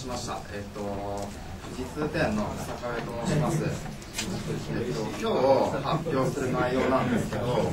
しました。富士通店の坂上と申します。今日発表する内容なんですけど、2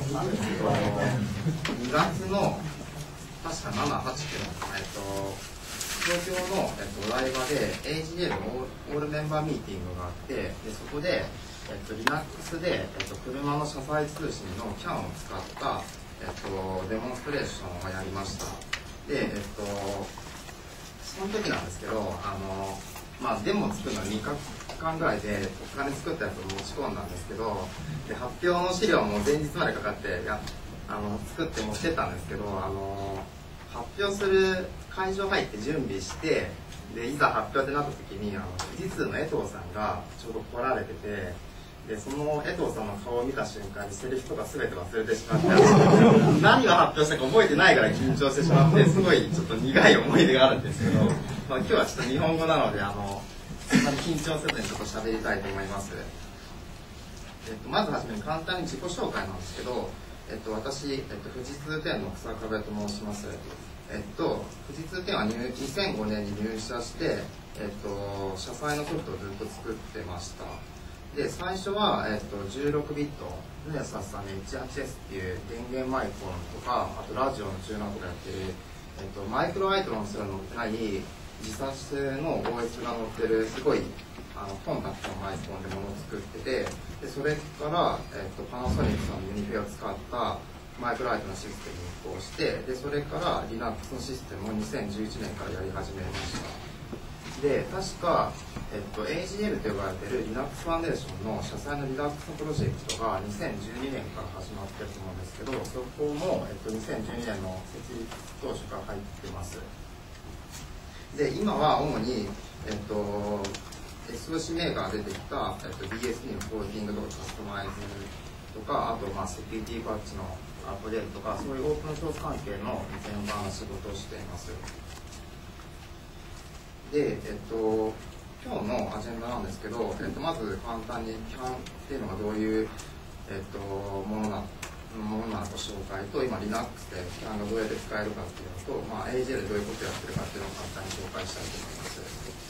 月の確か7、8、9の、東京の、お台場で AGL のオールメンバーミーティングがあって、でそこで、Linux で、車の車載通信の CAN を使った、デモンストレーションをやりました。で、その時なんですけど、デモを作るのに2日間ぐらいでお金作ったやつを持ち込んだんですけど、で発表の資料も前日までかかって作って持ってったんですけど、発表する会場入って準備して、でいざ発表ってなった時に富士通の江藤さんがちょうど来られてて、でその江藤さんの顔を見た瞬間にセリフとか全て忘れてしまって何が発表したか覚えてないぐらい緊張してしまって、すごいちょっと苦い思い出があるんですけど、今日はちょっと日本語なのでそんなに緊張せずにちょっと喋りたいと思います。まずはじめに簡単に自己紹介なんですけど、私、富士通店の草壁と申します。富士通店は2005年に入社して、車載のソフトをずっと作ってました。で最初は、16ビットルネサスさんで 18S っていう電源マイクロンとか、あとラジオのチューナーとかやってる、マイクロアイトロンすら載ってない自殺性の OS が載ってるすごいコンタクトのマイクロンでものを作ってて、でそれから、パナソニックさんのユニフェを使ったマイクロアイトのシステムに移行して、でそれから Linux のシステムを2011年からやり始めました。で確か、AGL と呼ばれている Linux ファンデーションの車載の Linux のプロジェクトが2012年から始まってると思うんですけど、そこも、2012年の設立当初から入ってます。で今は主に、SOC メーカーが出てきた、BSD のコーディングとかカスタマイズとか、あと、セキュリティパッチのアップデートとか、そういうオープンソース関係の全般の仕事をしています。で、今日のアジェンダなんですけど、まず簡単に CAN っていうのがどういう、ものなのか紹介と、今 Linux で CAN がどうやって使えるかっていうのと、AGL でどういうことをやってるかっていうのを簡単に紹介したいと思います。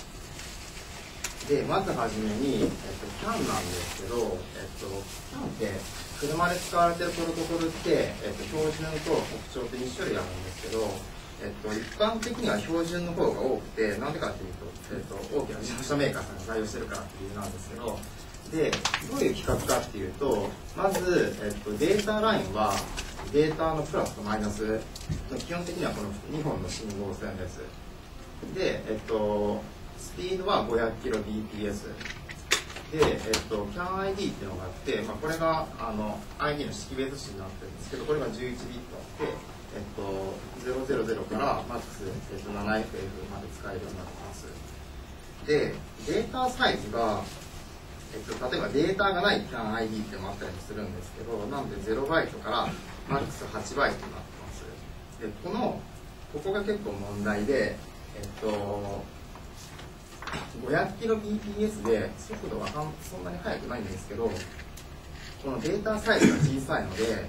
でまずはじめに、CAN なんですけど、CAN って車で使われてるプロトコルって、標準と特徴って2種類あるんですけど、一般的には標準の方が多くて、なんでかっていうと、大きな自動車メーカーさんが対応してるからっていう理由なんですけど、でどういう規格かっていうと、まず、データラインはデータのプラスとマイナス、基本的にはこの2本の信号線です。で、スピードは 500kbps で、CAN-ID っていうのがあって、これがID の識別子になってるんですけど、これが11ビットで、000からマックス、7FF まで使えるようになってます。で、データサイズが、例えばデータがない CAN-ID っていうのもあったりするんですけど、なので0バイトからマックス8バイトになってます。で、ここが結構問題で、500kbps で速度はそんなに速くないんですけど、このデータサイズが小さいので、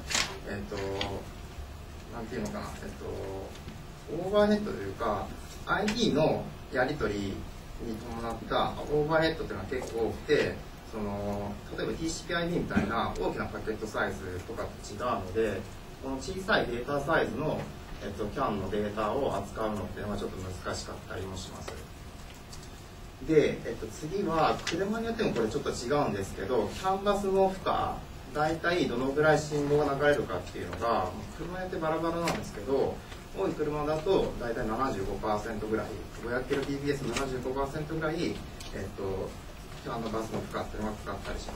なんていうのかな、オーバーヘッドというか ID のやり取りに伴ったオーバーヘッドというのは結構多くて、例えば TCP/IP みたいな大きなパケットサイズとかと違うので、この小さいデータサイズの、CAN のデータを扱うのっていうのはちょっと難しかったりもします。で、次は車によってもこれちょっと違うんですけど、キャンバスの負荷、大体どのぐらい信号が流れるかっていうのが車によってバラバラなんですけど、多い車だと大体 75% ぐらい、 500kbps75% ぐらい、キャンバスの負荷っていうのがかかったりします。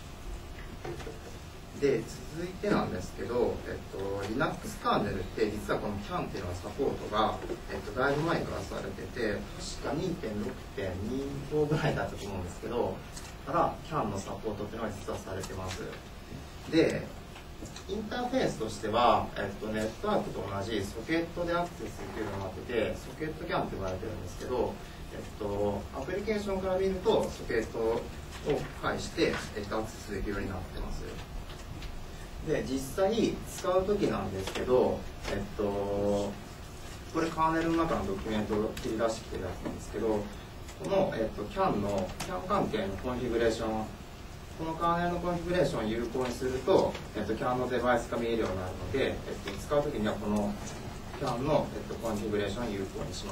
で続いてなんですけど、Linux カーネルって実はこの CAN っていうのはサポートが、だいぶ前からされてて、確か 2.6.25 ぐらいだったと思うんですけどから CAN のサポートっていうのは実はされてます。でインターフェースとしては、ネットワークと同じソケットでアクセスできるようになってて、ソケット CAN って呼ばれてるんですけど、アプリケーションから見るとソケットを介して、アクセスできるようになってます。で実際使う時なんですけど、どこれカーネルの中のドキュメントを切り出してきてるやつなんですけど、この、CAN 関係のコンフィグレーション、このカーネルのコンフィグレーションを有効にすると、CAN のデバイスが見えるようになるので、使うときにはこの CAN の、コンフィグレーションを有効にします。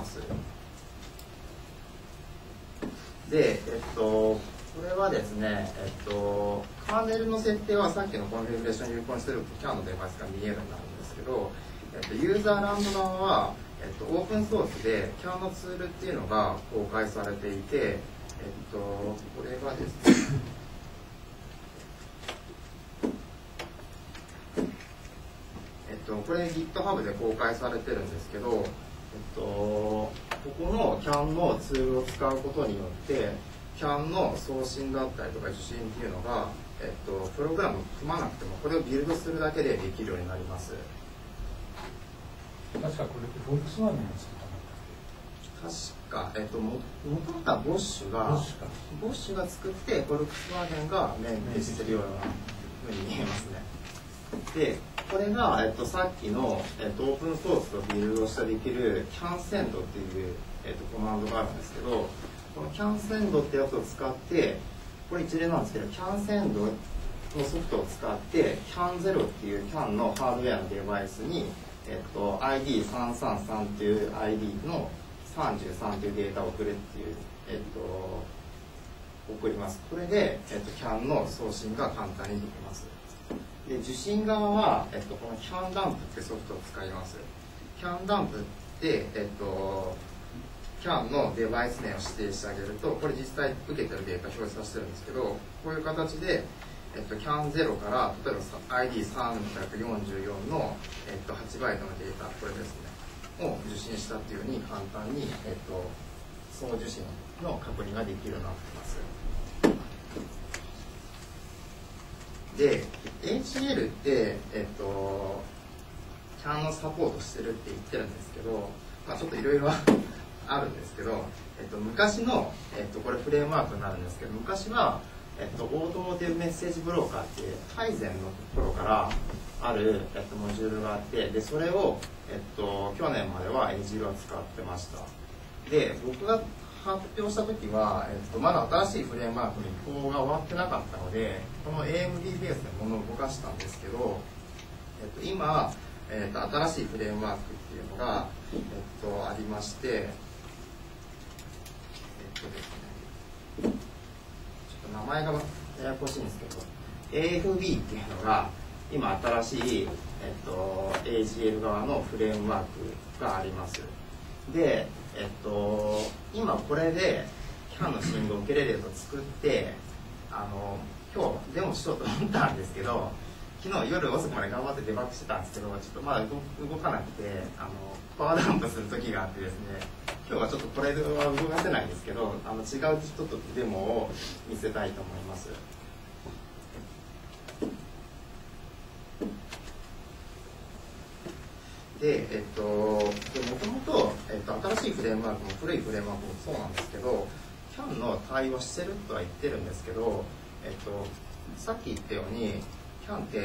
で、これはですね、カーネルの設定はさっきのコンフィグレーションを有効にすると CAN のデバイスが見えるようになるんですけど、ユーザーランド側は、オープンソースで CAN のツールっていうのが公開されていて、これがですね、これ GitHub で公開されてるんですけど、ここの CAN のツールを使うことによって、CAN の送信だったりとか受信っていうのが、プログラム組まなくてもこれをビルドするだけでできるようになります。 確かこれってフォルクスワーゲンが作ったのか。 確か、もともとはボッシュが作って、フォルクスワーゲンがメインでしてるようなふうに見えますね。で、これが、さっきの、オープンソースとビルドしてできる CANSEND っていう、コマンドがあるんですけど、この CANSEND ってやつを使って、これ一例なんですけど、CANSEND のソフトを使って、CAN0 っていう CAN のハードウェアのデバイスに、ID333 っていう ID の33っていうデータを送るっていう、送ります。これで、CAN の送信が簡単にできます。で、受信側は、この CANDUMP ってソフトを使います。CANDUMP って、CAN のデバイス名を指定してあげると、これ実際受けてるデータ表示させてるんですけど、こういう形で、CAN0 から、例えば ID344 の、8バイトのデータ、これですね、を受信したっていうように簡単に、その受信の確認ができるようになっています。で、HCL って、CAN のサポートしてるって言ってるんですけど、まあ、ちょっといろいろあるんですけど、昔の、これフレームワークになるんですけど、昔は、オートモーティブメッセージブローカーっていうタイゼンのところからある、モジュールがあって、で、それを、去年までは AGL は使ってました。で、僕が発表した時は、まだ新しいフレームワークの移行が終わってなかったので、この AMD ベースで物を動かしたんですけど、今、新しいフレームワークっていうのが、ありまして、ですね、ちょっと名前がややこしいんですけど、AFB っていうのが、今新しい、AGL 側のフレームワークがあります。で、今これで CAN の信号を受けれるやつを作って、今日デモしようと思ったんですけど、昨日夜遅くまで頑張ってデバッグしてたんですけど、ちょっとまだ動かなくて、パワーダンプする時があってですね、今日はちょっとこれは動かせないんですけど、違う人とデモを見せたいと思います。で、もともと、新しいフレームワークも古いフレームワークもそうなんですけど、CAN の対応してるとは言ってるんですけど、さっき言ったように、CAN って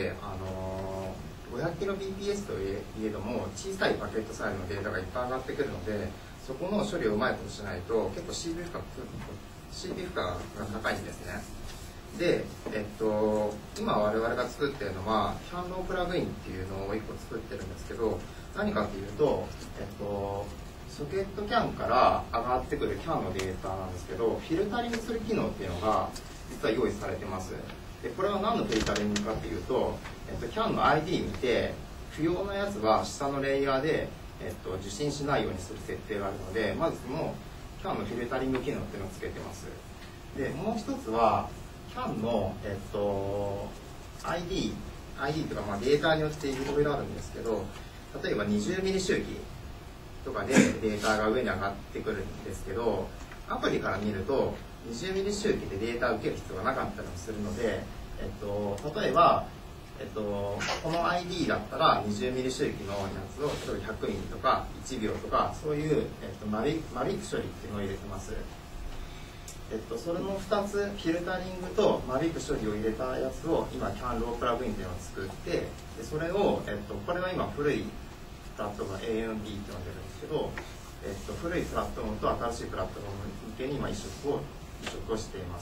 、500kbps といえども、小さいパケットサイズのデータがいっぱい上がってくるので、そこの処理をうまいことしないと、結構 CPU 負荷が高いんですね。で、今我々が作ってるのは、CAN ロープラグインっていうのを1個作ってるんですけど、何かというと、ソケット CAN から上がってくる CAN のデータなんですけど、フィルタリングする機能っていうのが実は用意されてます。で、これは何のフィルタリングかっていうと、CAN の ID 見て、不要なやつは下のレイヤーで、受信しないようにする設定があるので、まずその CAN のフィルタリング機能っていうのをつけてます。で、もう一つは、CAN の、ID とか、データによっていろいろあるんですけど、例えば20ミリ周期とかでデータが上に上がってくるんですけど、アプリから見ると20ミリ周期でデータを受ける必要がなかったりもするので、例えば、この ID だったら20ミリ周期のやつを例えば100ミリとか1秒とかそういう、マビック処理っていうのを入れてます。それの2つ、フィルタリングとマビック処理を入れたやつを今 CAN ロープラグインっていうのを作って、でそれを、これは今古いプラットフォーム AMB って呼んでるんですけど、古いプラットフォームと新しいプラットフォーム向けに今移植をしています。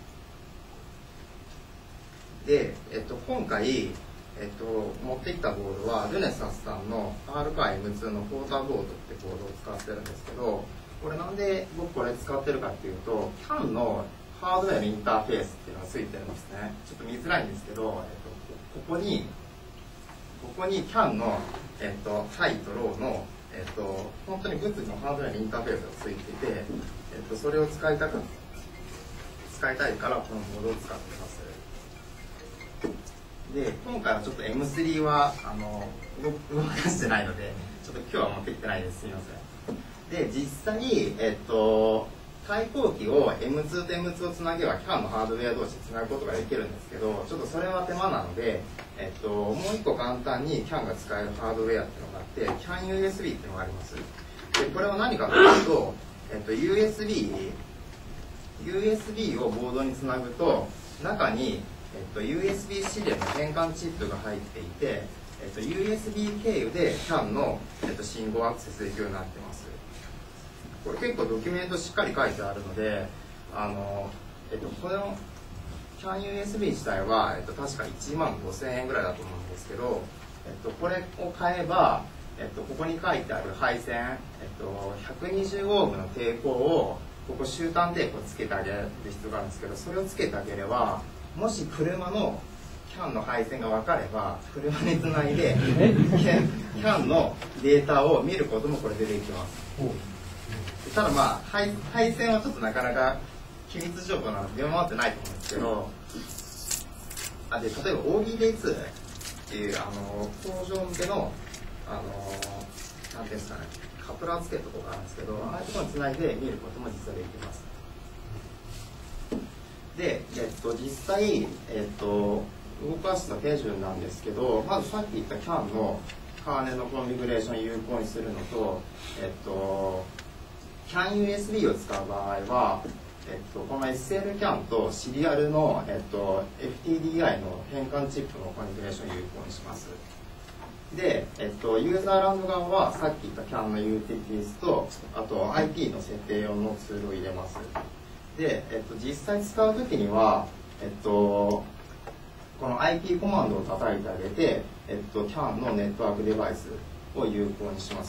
で、今回、持ってきたボードはルネサスさんの R×M2 のポーターボードってボードを使ってるんですけど、これなんで僕これ使ってるかっていうと CAN のハードウェアのインターフェースっていうのがついてるんですね。ちょっと見づらいんですけど、ここに CAN の、ハイとローの、本当に物理のハードウェアのインターフェースがついていて、それを使いたいからこのボードを使ってます。で、今回はちょっと M3 は動かしてないので、ちょっと今日は持ってきてないです。すみません。で、実際、対抗機を M2 と M2 をつなげば CAN のハードウェア同士でつなぐことができるんですけど、ちょっとそれは手間なので、もう一個簡単に CAN が使えるハードウェアっていうのがあって、CAN USB っていうのがあります。で、これは何かというと、USB をボードにつなぐと、中にUSB シリアルの変換チップが入っていて、USB 経由で CAN の、信号アクセスできるようになってます。これ結構ドキュメントしっかり書いてあるので、この CAN USB 自体は、確か1万5000円ぐらいだと思うんですけど、これを買えば、ここに書いてある配線、120オームの抵抗をここ終端抵抗つけてあげる必要があるんですけど、それをつけてあげれば、もし車の CAN の配線が分かれば車につないで CAN のデータを見ることもこれでできます。ただまあ配線はちょっとなかなか機密情報なので出回ってないと思うんですけど、で例えば OBD2 っていう工場向けのなんていうんですかね、カプラーつけるところがあるんですけど、ああいうところにつないで見ることも実はできます。で、実際、動かした手順なんですけど、まずさっき言った CAN のカーネルのコンフィグレーションを有効にするのと、CAN USB を使う場合は、この SLCAN とシリアルの、FTDI の変換チップのコンフィグレーションを有効にします。で、ユーザーランド側はさっき言った CAN のユーティリティーズと、あと IP の設定用のツールを入れます。で、実際使うときには、この IP コマンドを叩いてあげて、CAN のネットワークデバイスを有効にします。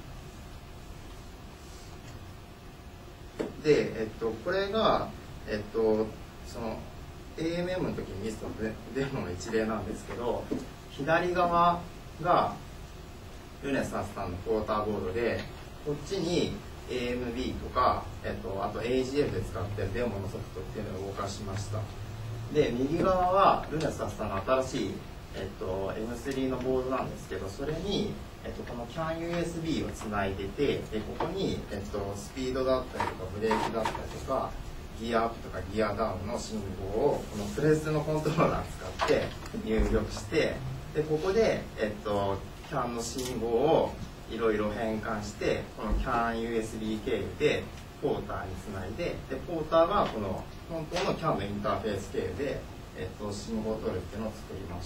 で、これが、その AMM の時に見せたデモの一例なんですけど、左側がルネサスさんのポーターボードで、こっちにAMB とか、あと AGL で使ってるデモのソフトっていうのを動かしました。で、右側はルネサスさんの新しい、M3 のボードなんですけど、それに、この CAN USB をつないでて、ここに、スピードだったりとかブレーキだったりとか、ギアアップとかギアダウンの信号をこのプレスのコントローラー使って入力して、でここで、CAN の信号をいろいろ変換して、この CAN USB 経由でポーターにつないで、ポーターがこの本当の CAN のインターフェース経由で、信号を取るっていうのを作りました。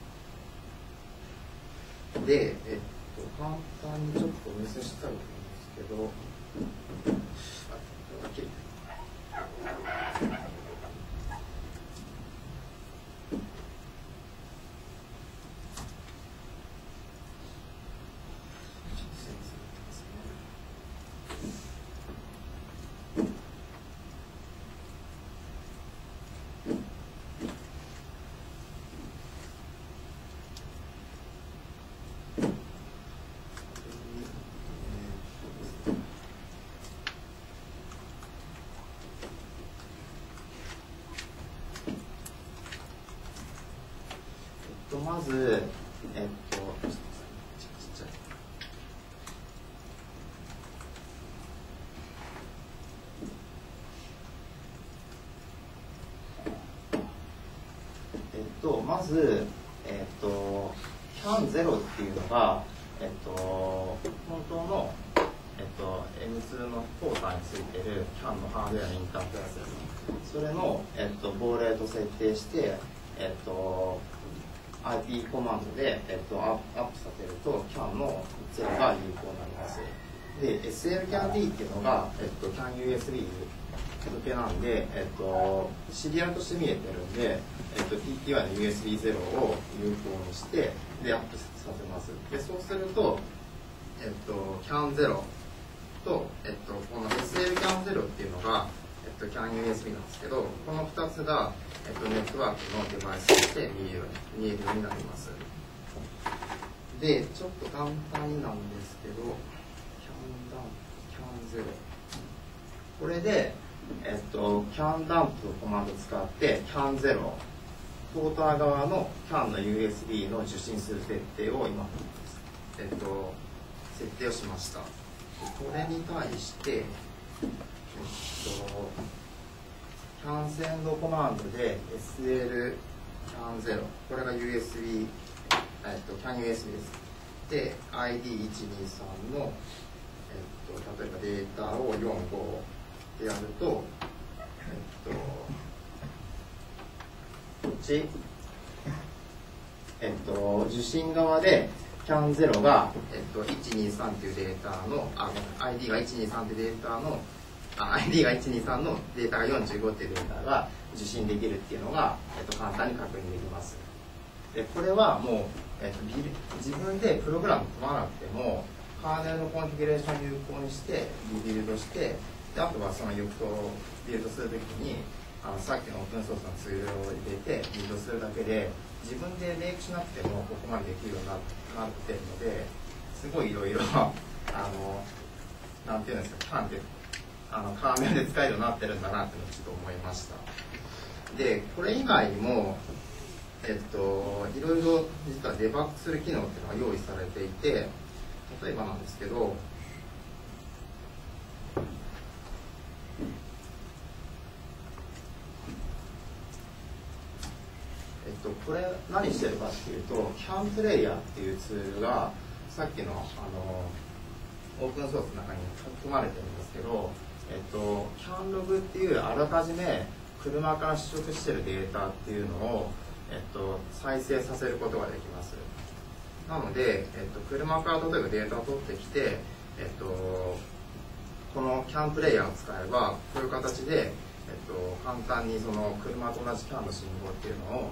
で、簡単にちょっとお見せしたいと思うんですけど、まず、まず、CAN0 っていうのが、本当の、M2 のポーターについてる CAN のハードウェアのインターフェースです。それの、ボーレート設定して、 IP コマンドで、アップさせると CAN の0が有効になります。で、SLCAND っていうのが、CAN USB 向けなんで、シリアルとして見えてるんで、TTY の USB0 を有効にして、で、アップさせます。で、そうすると、CAN0 と、この SLCAN0 っていうのが、CAN USB なんですけど、この2つが、ネットワークのデバイスとして見えるようになります。で、ちょっと簡単になんですけど、CAN0。これで、CAN ダンプコマンドを使って CAN0 ポーター側の CAN の USB の受信する設定を今、設定をしました。これに対して、CAN センドコマンドで SL CAN0 これが USB CAN USB です。で ID123 の、例えばデータを45でやると、こっち、受信側で CAN0 が、123というデータのID が123というデータのID が123のデータが45っていうデータが受信できるっていうのが、簡単に確認できます。でこれはもう、自分でプログラム組まなくてもカーネルのコンフィギュレーションを有効にしてリビルドして、であとはその翌とビルドするときにさっきのオープンソースのツールを入れてビルドするだけで自分でメイクしなくてもここまでできるようになってるので、すごいいろいろなんていうんですか、CANってカーネルで使えるようになってるんだなっていうのをちょっと思いました。でこれ以外にもいろいろ実はデバッグする機能っていうのが用意されていて、例えばなんですけど、これ何してるかっていうと CAN プレイヤーっていうツールがさっきのオープンソースの中に含まれてるんですけど、CAN ログっていうあらかじめ車から取得しているデータっていうのを、再生させることができます。なので、車から例えばデータを取ってきて、この CAN プレイヤーを使えばこういう形で、簡単にその車と同じ CAN の信号っていうのを、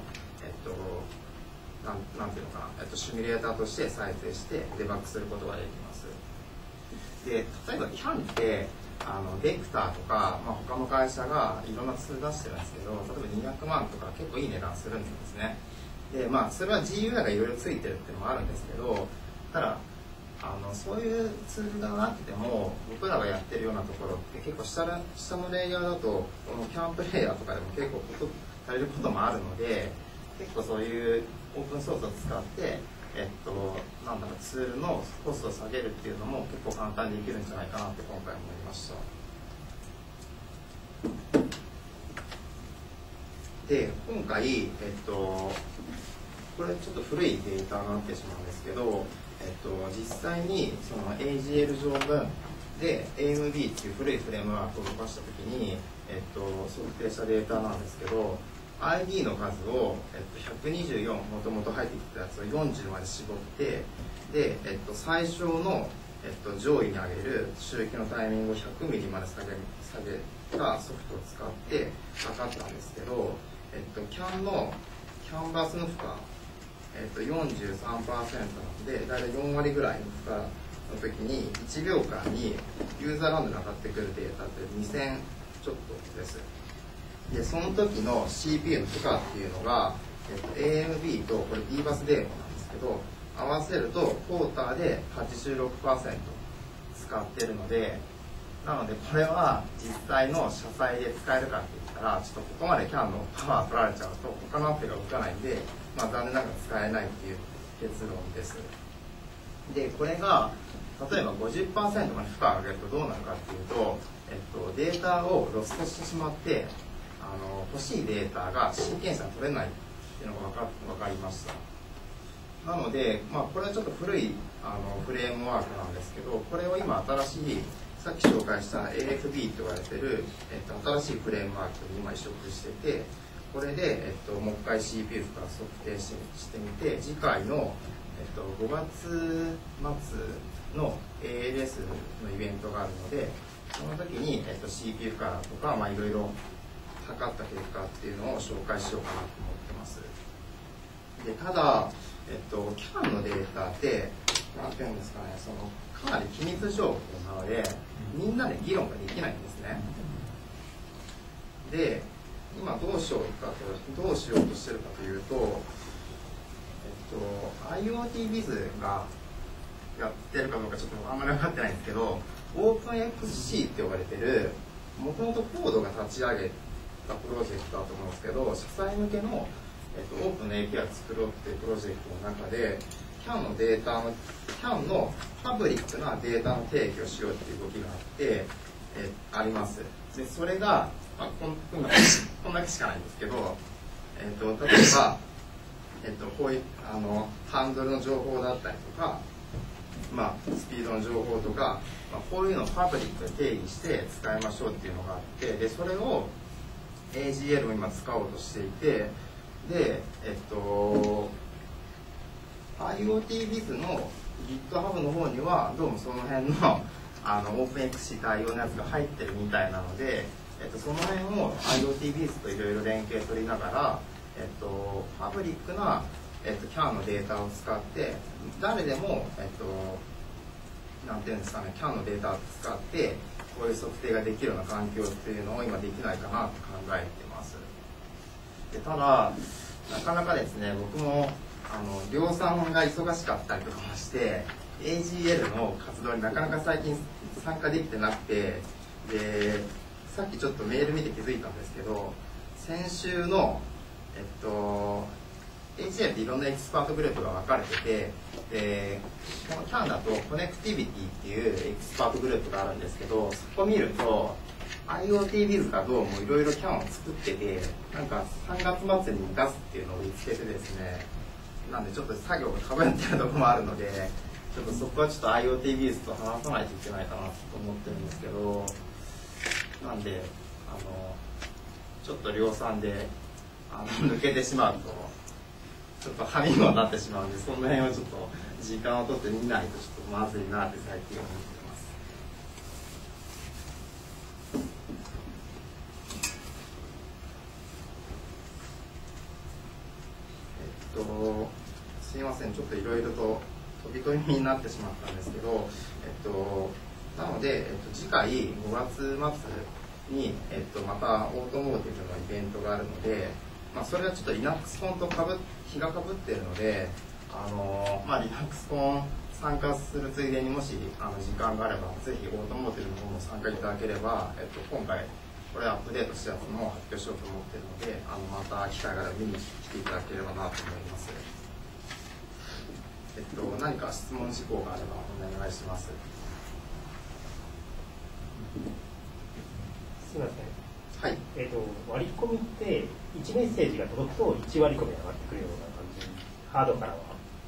なんていうのかな、シミュレーターとして再生してデバッグすることができます。で例えば CAN ってベクターとか、他の会社がいろんなツール出してるんですけど、例えば200万とか結構いい値段するんですね。でそれは GUI がいろいろついてるっていうのもあるんですけど、ただそういうツールがなくても僕らがやってるようなところって結構下のレイヤーだとこの CAN プレイヤーとかでも結構足りることもあるので、結構そういうオープンソースを使ってなんだろう、ツールのコストを下げるっていうのも結構簡単にできるんじゃないかなって今回思いました。で今回、これちょっと古いデータになってしまうんですけど、実際にその AGL 条文で AMB っていう古いフレームワークを動かしたときに、測定したデータなんですけど、ID の数を、124もともと入ってきたやつを40まで絞って、で、最小の、上位に上げる周域のタイミングを100ミリまで下げたソフトを使って測ったんですけど、CAN のキャンバスの負荷、43% なので、だいたい4割ぐらいの負荷の時に1秒間にユーザーランドに当たってくるデータって2000ちょっとです。でその時の CPU の負荷っていうのが、AMB とこれ D バスデーモなんですけど、合わせるとポーターで 86% 使ってるので、なのでこれは実際の車載で使えるかって言ったら、ちょっとここまで CAN のパワー取られちゃうと他のアプリが動かないんで、残念ながら使えないっていう結論です。でこれが例えば 50% まで負荷を上げるとどうなるかっていうと、データをロストしてしまって欲しいデータがシーケンスが取れないっていうのが分かりました。なので、これはちょっと古いフレームワークなんですけど、これを今新しいさっき紹介した AFB と言われてる、新しいフレームワークに今移植してて、 これで、もう一回 CPU から測定してみて、次回の、5月末の ALS のイベントがあるので、その時に、CPU からとか、いろいろ測った結果っていうのを紹介しようかなと思ってます。でただ、CAN のデータって何ていうんですかね、かなり機密情報なのでみんなで議論ができないんですね。で今どうしようとしてるかというと、IoTBiz がやってるかどうかちょっとあんまり分かってないんですけど、OpenXC って呼ばれてるもともとコードが立ち上げたプロジェクトだと思うんですけど、社債向けのオープンな API を作ろうっていうプロジェクトの中で CAN のパブリックなデータの提供をしようっていう動きがあります。でそれが、こんだけしかないんですけど、例えば、こういうハンドルの情報だったりとか、スピードの情報とか、こういうのをパブリックで定義して使いましょうっていうのがあって、でそれを AGL を今使おうとしていて、で、IoTBiz の GitHub の方にはどうもその辺のOpenXC 対応のやつが入ってるみたいなので、その辺を IoTBiz といろいろ連携取りながら、パブリックな、CAN のデータを使って誰でも、なんていうんですかね、CAN のデータを使ってこういう測定ができるような環境っていうのを今できないかなと考えてます。でただなかなかですね、僕も量産が忙しかったりとかもして AGL の活動になかなか最近参加できてなくて、でさっきちょっとメール見て気づいたんですけど、先週のAGL っていろんなエキスパートグループが分かれてて、でこの CAN だとコネクティビティっていうエキスパートグループがあるんですけど、そこ見ると IoTBiz がどうもいろいろ CAN を作ってて、なんか3月末に出すっていうのを見つけてですね、なんでちょっと作業がかぶってるところもあるので、ちょっとそこはちょっと IoTBiz と話さないといけないかなと思ってるんですけど、なんでちょっと量産で抜けてしまうとちょっとはみごになってしまうんで、その辺をちょっと時間を取って見ないとちょっとまずいなって最近思ってます。すいません、ちょっといろいろと飛び込みになってしまったんですけど、なので、次回5月末に、またオートモーティブのイベントがあるので、それはちょっと Linux コンと日がかぶっているので、Linux コン参加するついでにもし時間があればぜひオートモーティブの方も参加いただければ、今回これアップデートしたやつも発表しようと思っているので、また機会があれば見に来ていただければなと思います。何か質問事項があればお願いします。 すみません。 はい。 割り込みって1メッセージが届くと1割り込みが上がってくるような感じ。ハードからは。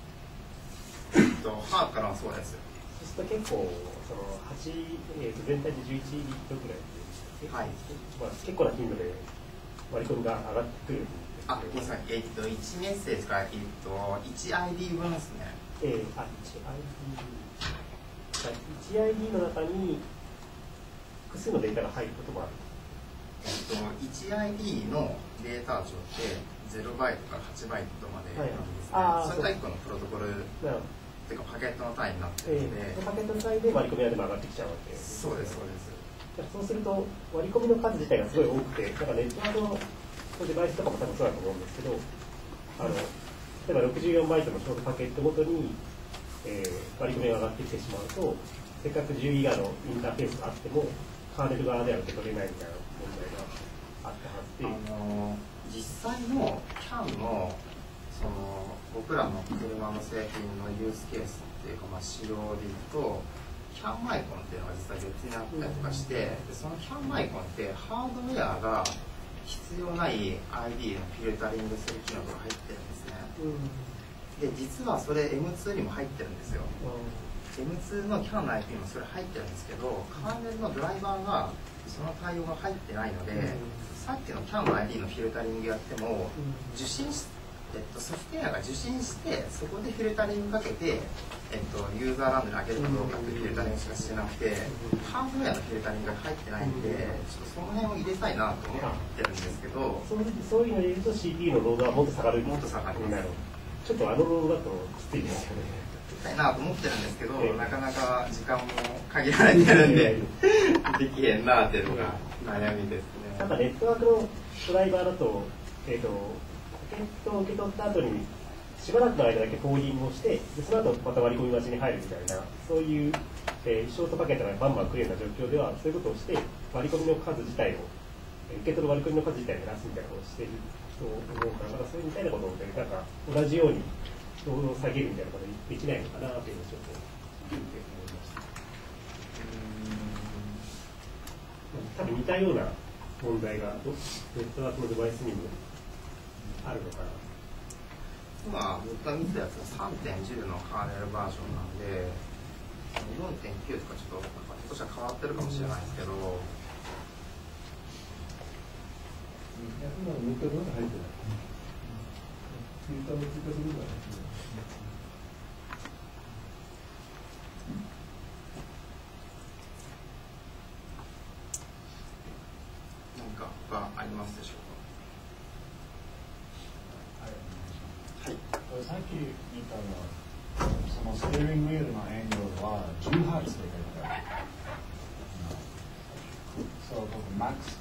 ハードからはそうです。 そうすると結構全体で11リットルぐらいで、 はい。 結構な頻度で割り込みが上がってくるんです。 ごめんなさい。1メッセージから1 ID 分ですね。 1ID の中に複数のデータが入ることもある。 1 ID のデータ帳って0バイトから8バイトまでなんですね。それが1個のプロトコルっていうかパケットの単位になっているので、 パケットの単位で割り込みがでも上がってきちゃうわけです。 そうですそうです。 そうすると割り込みの数自体がすごい多くて、だからネットワークのデバイスとかも多分そうだと思うんですけど、例えば64バイトのショートパケットごとに、割り込みが上がってきてしまうと、せっかく10ギガのインターフェースがあってもカーネル側では受け取れないみたいな問題があったはずで、 実際の CAN の僕らの車の製品のユースケースっていうか、仕様でいうと CAN マイコンっていうのが実際別にあったりとかして、でその CAN マイコンってハードウェアが必要ない ID のフィルタリングする機能が入ってるんですね。で実はそれ M2 にも入ってるんですよ。M2 の CAN の IP もそれ入ってるんですけど、カーネルのドライバーがその対応が入ってないので、さっきの CAN の ID のフィルタリングやっても、受信しソフトウェアが受信してそこでフィルタリングかけて、ユーザーランドに上げるかどうかっていうフィルタリングしかしてなくて、ハードウェアのフィルタリングが入ってないんで、ちょっとその辺を入れたいなと思ってるんですけど、 そういうのを入れると CPU のロードはもっと下がる。 もっと下がります。 ちょっとあのロードだときついですよね。 入れたいなと思ってるんですけど、なかなか時間も限られてるんで、できへんなっていうのが悩みですね。 なんかネットワークのドライバーだと、パケットを受け取った後にしばらくの間だけフォーディングをして、でその後また割り込み待ちに入るみたいな、そういう、ショートパケットがバンバン来るような状況では、そういうことをして割り込みの数自体を、受け取る割り込みの数自体を減らすみたいなことをしていると思うから、まだそういうみたいなことをなんか同じようにロードを下げるみたいなことできないのかなというのをちょっと聞いて思いました。多分似たような問題がネットワークのデバイスにもあるのかな。 今僕が見たやつは 3.10 のカーネルバージョンなんで 4.9 とかちょっと今年は変わってるかもしれないですけど、 ネットワーク入ってない。フィルターを追加するからね。 何か他ありますでしょうか。 さっき見たのは、そのステーリングウィールのエンドは10ハーツで書いてある。そう、マックス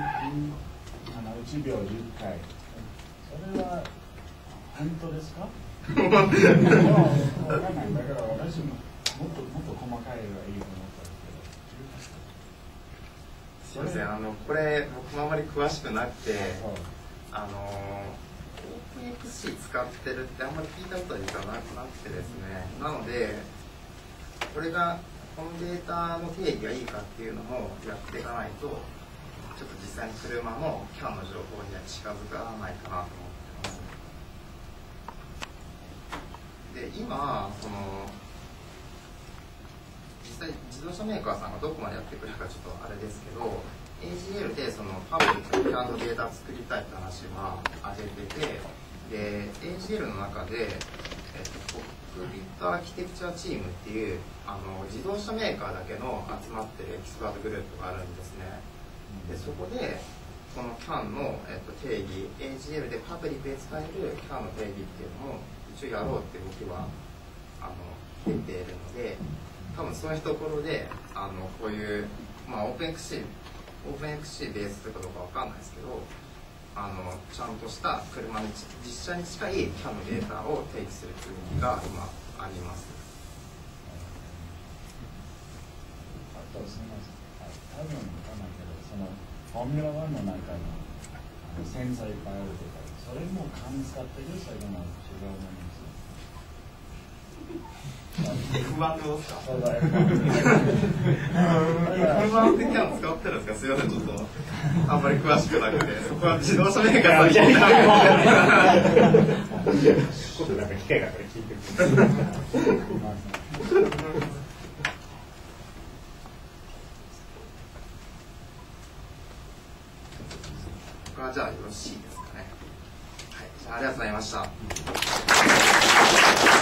1秒10回。それは本当ですか？わかんない。だから私ももっと細かいのがいいと思ったんですけど。すいません、これ僕もあまり詳しくなくて、OpenXC 使ってるってあんまり聞いたことは実はなくてですね、なのでこれがこのデータの定義がいいかっていうのもやっていかないとちょっと実際に車の CAN の情報には近づかないかなと思ってます。で今実際自動車メーカーさんがどこまでやってくれるかちょっとあれですけど、AGL でそのパブリックの CAN のデータを作りたいって話は挙げてて、で AGL の中で、コックピットアーキテクチャチームっていう自動車メーカーだけの集まってるエキスパートグループがあるんですね。でそこでこの CAN の、定義、AGL でパブリックで使える CAN の定義っていうのも一応やろうっていう動きは出ているので、多分そういうところでこういう、OpenXC ベースというかどうかわかんないですけど、ちゃんとした車に実車に近い CAN のデータを提起するツールが今あります。 あとすみません、多分わかんないけど、そのフォーミュラ1の中のセンサーいっぱいあるとか、それもCAN使ってる、それとも違うものです。 F1 ってことですか？ そうだ、 F1 ってCAN使ってるんですか？すいません、ちょっとあんまり詳しくなくて、そこは自動車メーカーさんに聞いた今度なんか機会があったら聞いてみて。 これはじゃあよろしいですかね。はい、じゃあありがとうございました。